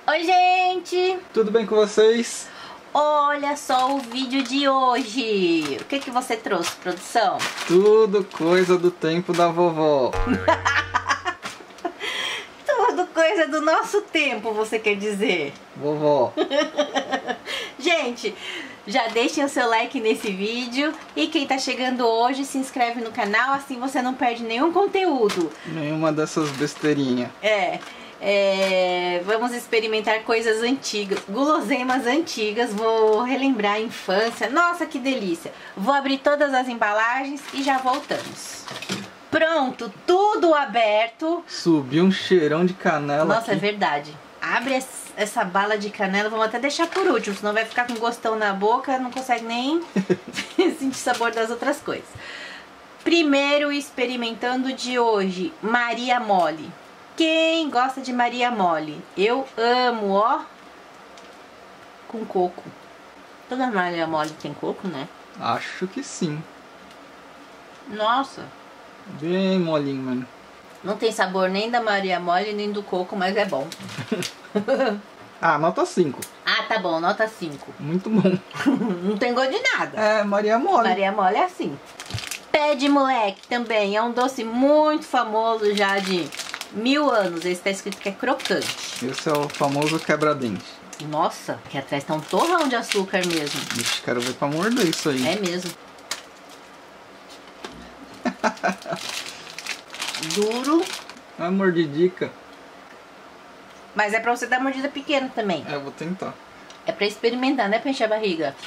Oi, gente! Tudo bem com vocês? Olha só o vídeo de hoje! O que você trouxe, produção? Tudo coisa do tempo da vovó. Tudo coisa do nosso tempo, você quer dizer? Vovó. Gente, já deixem o seu like nesse vídeo. E quem tá chegando hoje, se inscreve no canal, assim você não perde nenhum conteúdo. Nenhuma dessas besteirinhas. Vamos experimentar coisas antigas, guloseimas antigas. Vou relembrar a infância. Nossa, que delícia! Vou abrir todas as embalagens e já voltamos. Pronto, tudo aberto. Subiu um cheirão de canela. Nossa, aqui. é verdade. Abre essa bala de canela. Vamos até deixar por último, senão vai ficar com gostão na boca. Não consegue nem sentir sabor das outras coisas. Primeiro experimentando de hoje, Maria Mole. Quem gosta de Maria Mole? Eu amo, ó. Com coco. Toda Maria Mole tem coco, né? Acho que sim. Nossa. Bem molinho, mano. Não tem sabor nem da Maria Mole, nem do coco, mas é bom. Ah, nota 5. Ah, tá bom, nota 5. Muito bom. Não tem gosto de nada. É, Maria Mole. Maria Mole é assim. Pé de moleque também. É um doce muito famoso já de 1000 anos. Esse tá escrito que é crocante. Esse é o famoso quebra-dente. Nossa, aqui atrás tá um torrão de açúcar mesmo. Ixi, quero ver pra morder isso aí. É mesmo. Duro. Uma mordidica. Mas é pra você dar mordida pequena também. É, eu vou tentar. É pra experimentar, né? Pra encher a barriga.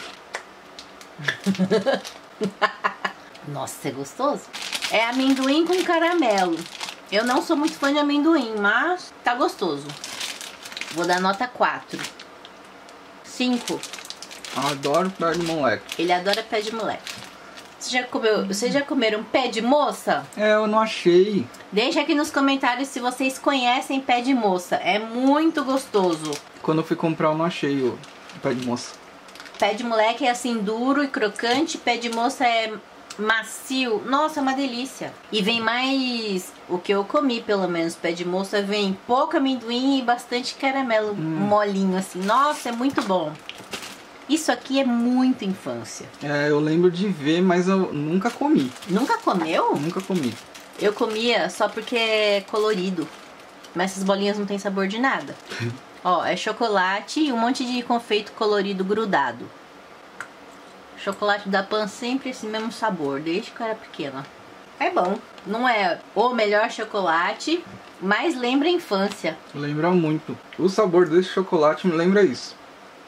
Nossa, é gostoso. É amendoim com caramelo. Eu não sou muito fã de amendoim, mas tá gostoso. Vou dar nota 4. 5. Adoro pé de moleque. Ele adora pé de moleque. Vocês já comeram pé de moça? É, eu não achei. Deixa aqui nos comentários se vocês conhecem pé de moça. É muito gostoso. Quando eu fui comprar, eu não achei o pé de moça. Pé de moleque é assim duro e crocante. Pé de moça é macio. Nossa, é uma delícia. E vem mais... O que eu comi, pelo menos, pé de moça, vem pouco amendoim e bastante caramelo molinho assim. Nossa, é muito bom. Isso aqui é muito infância. É, eu lembro de ver, mas eu nunca comi. Nunca comeu? Nunca comi. Eu comia só porque é colorido. Mas essas bolinhas não tem sabor de nada. Ó, é chocolate e um monte de confeito colorido grudado. Chocolate da Pan sempre esse mesmo sabor, desde que eu era pequena. É bom. Não é o melhor chocolate, mas lembra a infância. Lembra muito. O sabor desse chocolate me lembra isso.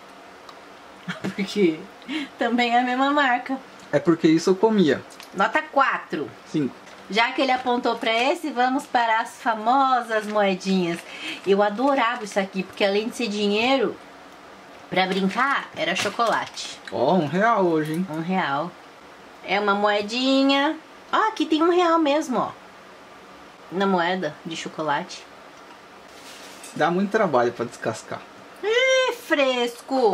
Porque também é a mesma marca. É porque isso eu comia. Nota 4. 5. Já que ele apontou para esse, vamos para as famosas moedinhas. Eu adorava isso aqui, porque além de ser dinheiro, para brincar, era chocolate. Ó, R$1 hoje, hein? R$1. É uma moedinha. Ó, aqui tem R$1 mesmo, ó. Na moeda de chocolate. Dá muito trabalho pra descascar. Fresco.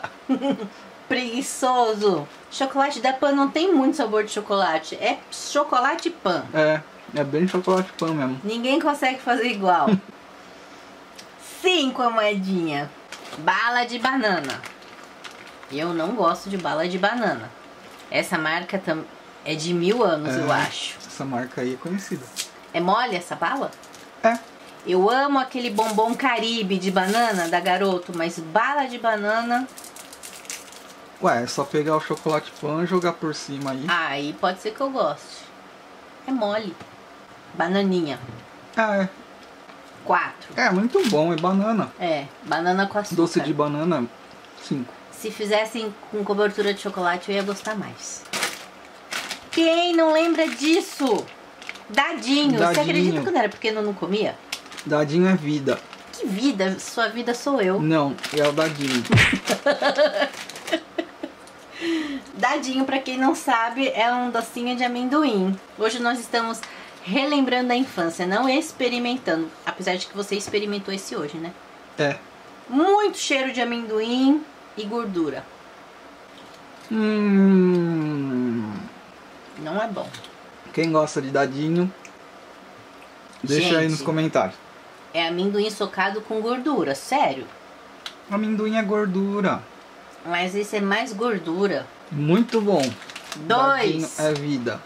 Preguiçoso. Chocolate da Pan não tem muito sabor de chocolate. É chocolate Pan. É bem chocolate Pan mesmo. Ninguém consegue fazer igual. 5 a moedinha. Bala de banana. Eu não gosto de bala de banana. Essa marca é de 1000 anos, eu acho. Essa marca aí é conhecida. É mole essa bala? É. Eu amo aquele bombom Caribe de banana da Garoto, mas bala de banana... Ué, é só pegar o chocolate Pan e jogar por cima aí. Aí pode ser que eu goste. É mole. Bananinha. É. 4. É muito bom, é banana. É, banana com açúcar. Doce de banana, 5. Se fizessem com cobertura de chocolate, eu ia gostar mais. Quem não lembra disso? Dadinho. Você acredita que quando era pequeno eu não comia? Dadinho é vida. Que vida? Sua vida sou eu. Não, é o dadinho. Dadinho, pra quem não sabe, é um docinho de amendoim. Hoje nós estamos relembrando a infância, não experimentando. Apesar de que você experimentou esse hoje, né? É. Muito cheiro de amendoim e gordura. Não é bom. Quem gosta de dadinho, deixa aí nos comentários. É amendoim socado com gordura, sério. Amendoim é gordura. Mas esse é mais gordura. Muito bom. 2. Dadinho é vida.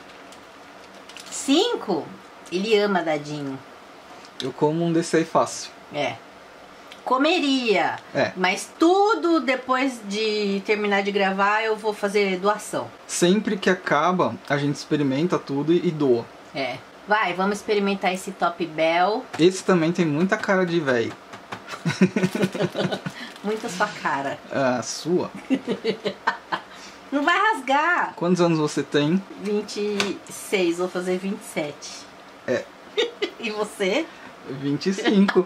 5. Ele ama dadinho. Eu como um desse aí fácil. É. Comeria. É. Mas tudo depois de terminar de gravar eu vou fazer doação. Sempre que acaba, a gente experimenta tudo e doa. É. Vai, vamos experimentar esse Top Bell. Esse também tem muita cara de velho. Muita sua cara. A sua? Não vai rasgar. Quantos anos você tem? 26, vou fazer 27. É. E você? 25.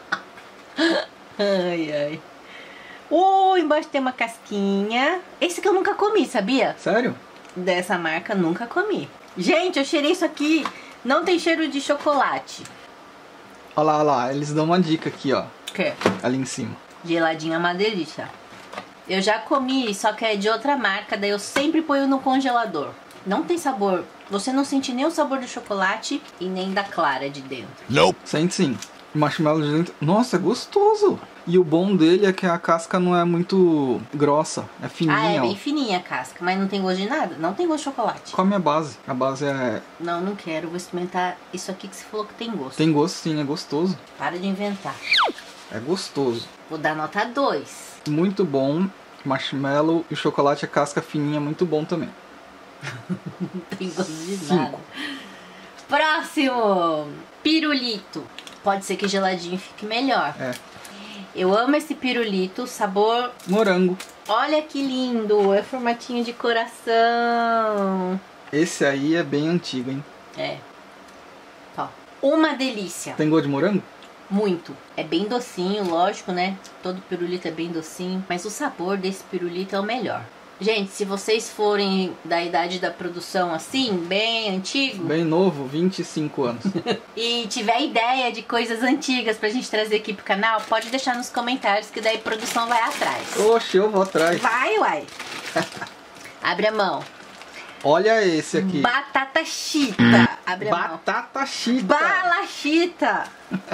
Ai, ai. Embaixo tem uma casquinha. Esse que eu nunca comi, sabia? Sério? Dessa marca, nunca comi. Gente, eu cheirei isso aqui. Não tem cheiro de chocolate. Olha lá, eles dão uma dica aqui, ó. Que? Ali em cima. Geladinho é uma delícia. Eu já comi, só que é de outra marca. Daí eu sempre ponho no congelador. Não tem sabor. Você não sente nem o sabor do chocolate e nem da clara de dentro. Nope. Sente sim. Marshmallow de dentro. Nossa, é gostoso. E o bom dele é que a casca não é muito grossa. É fininha, Ah, é ó. bem fininha a casca. Mas não tem gosto de nada. Não tem gosto de chocolate. Come a base. A base é... Não, não quero. Vou experimentar isso aqui que você falou que tem gosto. Tem gosto sim, é gostoso. Para de inventar. É gostoso. Vou dar nota 2. Muito bom. Marshmallow e chocolate, a casca fininha, muito bom também. Não tem gosto de 5. nada. Próximo. Pirulito. Pode ser que geladinho fique melhor. É. Eu amo esse pirulito. Sabor... Morango. Olha que lindo. É formatinho de coração. Esse aí é bem antigo, hein? É. Ó. Uma delícia. Tem gosto de morango? Muito. É bem docinho, lógico, né? Todo pirulito é bem docinho. Mas o sabor desse pirulito é o melhor. Gente, se vocês forem da idade da produção assim, bem antigo... Bem novo, 25 anos. E tiver ideia de coisas antigas pra gente trazer aqui pro canal, pode deixar nos comentários que daí a produção vai atrás. Oxe, eu vou atrás. Vai, uai. Abre a mão. Olha esse aqui. Batata chita. Abre a mão. Batata chita. Bala chita.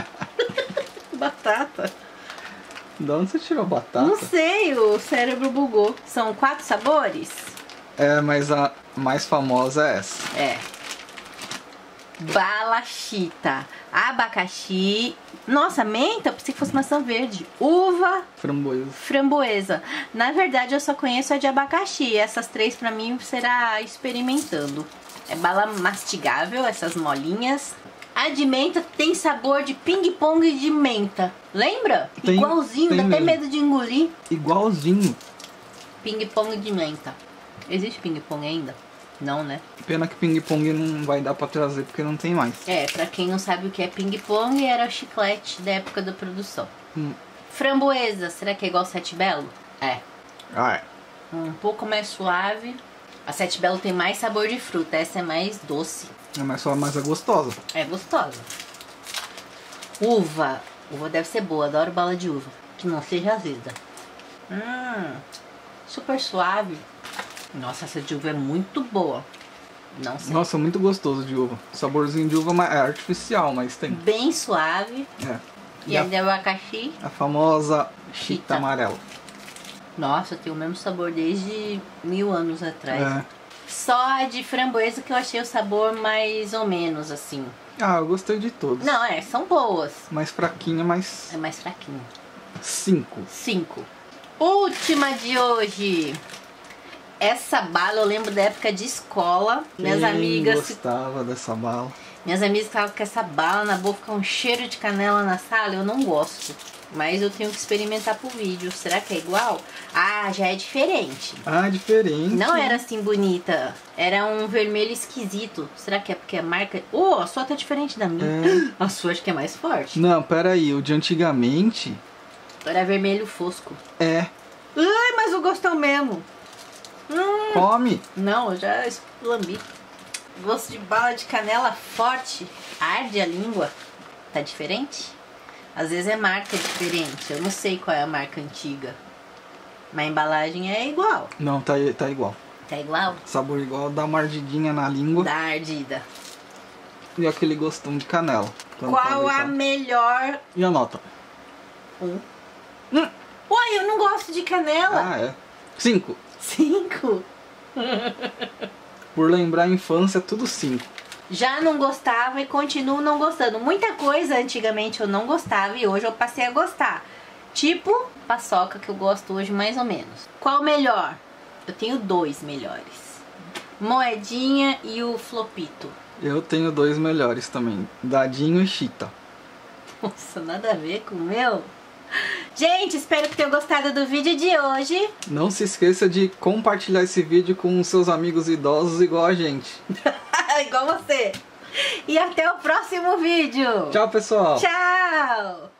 Batata. De onde você tirou batata? Não sei, o cérebro bugou. São 4 sabores? É, mas a mais famosa é essa. É. Bala chita. Abacaxi. Nossa, menta? Pensei que fosse maçã verde. Uva. Framboesa. Framboesa. Na verdade, eu só conheço a de abacaxi. Essas 3 pra mim será experimentando. É bala mastigável, essas molinhas. A de menta tem sabor de ping-pong de menta. Lembra? Tem, Igualzinho, tem dá até mesmo. medo de engolir. Igualzinho. Ping-pong de menta. Existe ping-pong ainda? Não, né? Pena que ping-pong não vai dar pra trazer porque não tem mais. É, pra quem não sabe o que é ping-pong, era o chiclete da época da produção. Hum. Framboesa, será que é igual Sete Belo? É. Ah, é. Um pouco mais suave. A Sete Belo tem mais sabor de fruta, essa é mais doce. É mais só mais gostosa. É gostosa. Uva. Uva deve ser boa, adoro bala de uva. Que não seja azeda. Super suave. Nossa, essa de uva é muito boa. Não sei. Nossa, muito gostoso de uva. Saborzinho de uva é artificial, mas tem. Bem suave. É. E a de abacaxi. A famosa chita Chita. amarela. Nossa, tem o mesmo sabor desde 1000 anos atrás. É. Só a de framboesa que eu achei o sabor mais ou menos assim. Ah, eu gostei de todos. Não, são boas. Mais fraquinha, mas É mais fraquinho. 5. 5. Última de hoje. Essa bala eu lembro da época de escola. Minhas amigas gostava dessa bala. ficavam com essa bala na boca, com um cheiro de canela na sala. Eu não gosto. Mas eu tenho que experimentar pro vídeo. Será que é igual? Ah, já é diferente. Ah, diferente. Não era assim bonita. Era um vermelho esquisito. Será que é porque a marca... a sua tá diferente da minha. É. A sua acho que é mais forte. Não, pera aí. O de antigamente Era vermelho fosco. é... Ai, mas o gosto é o mesmo. Come. Não, eu já lambi. Gosto de bala de canela forte. Arde a língua. Tá diferente? Às vezes é marca diferente. Eu não sei qual é a marca antiga. Mas a embalagem é igual. Não, tá igual. Tá igual? Sabor igual, dá uma ardidinha na língua. Da ardida. E aquele gostão de canela. Quando Qual tá a melhor... E a nota? 1. Uai, gosto de canela. Ah, é. 5. 5. Por lembrar a infância, tudo 5. Já não gostava e continuo não gostando. Muita coisa antigamente eu não gostava e hoje eu passei a gostar. Tipo paçoca, que eu gosto hoje mais ou menos. Qual o melhor? Eu tenho 2 melhores. Moedinha e o flopito. Eu tenho 2 melhores também. Dadinho e Chita. Nossa, nada a ver com o meu. Gente, espero que tenham gostado do vídeo de hoje. Não se esqueça de compartilhar esse vídeo com seus amigos idosos igual a gente. Igual você. E até o próximo vídeo. Tchau, pessoal. Tchau.